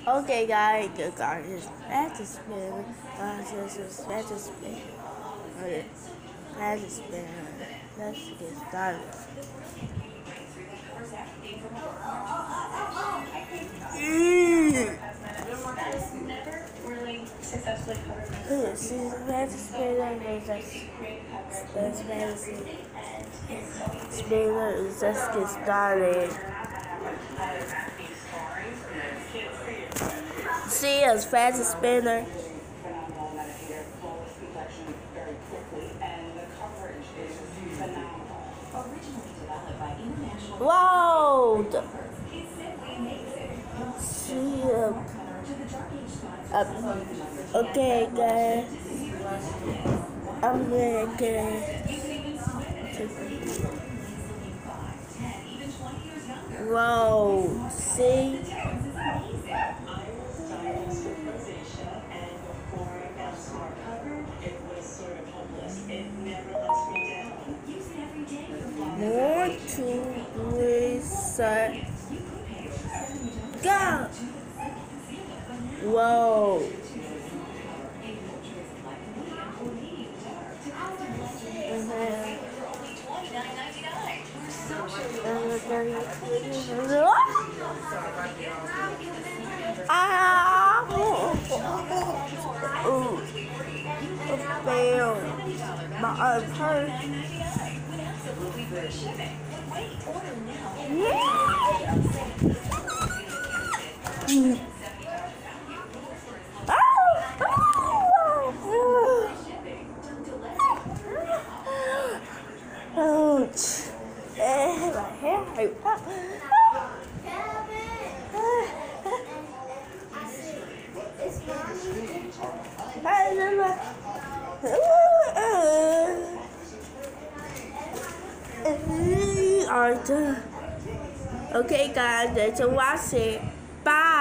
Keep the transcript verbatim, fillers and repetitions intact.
Okay, guys, the garden is back to spin. Uh, this is back to spin. Okay, back to spin. Let's get started. Mm. This is back to spin. Let's fantasy. Spinner, let's get started. See us fast as spinner. Whoa! See um, uh, okay, guys. I'm gonna get. Whoa! See. More two, three, set, go! Whoa! Ah! Ooh! I failed. My arm hurt. Ouch. Eh, my hair hurt. Alright. Okay, guys, let's watch it. Bye.